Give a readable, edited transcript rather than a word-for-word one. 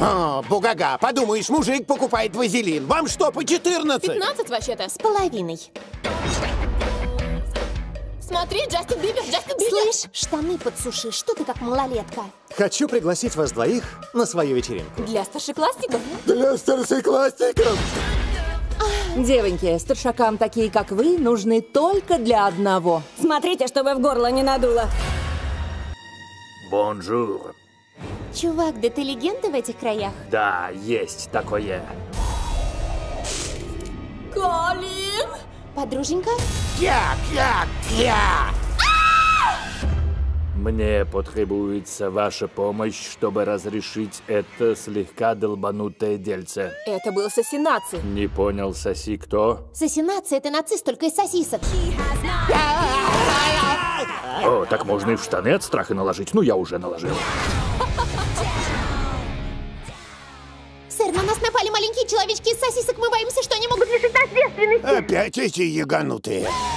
О, бугага, подумаешь, мужик покупает вазелин. Вам что, по 14? 15 вообще-то. С половиной. Смотри, Джастин Бибер, Джастин Бибер. Слышь, штаны подсуши, что ты как малолетка? Хочу пригласить вас двоих на свою вечеринку. Для старшеклассников? Для старшеклассников. Девоньки, старшакам такие, как вы, нужны только для одного. Смотрите, чтобы в горло не надуло. Бонжур. Чувак, да ты легенда в этих краях? Да, есть такое. Колин! Подруженька? Я! Мне потребуется ваша помощь, чтобы разрешить это слегка долбанутое дельце. Это был Сосинаци. Не понял, соси кто? Сосинация — это нацист, только из сосисок. О, так можно и в штаны от страха наложить. Ну, я уже наложил. Сэр, на нас напали маленькие человечки из сосисок. Мы боимся, что они могут лишить нас девственности. Опять эти яганутые.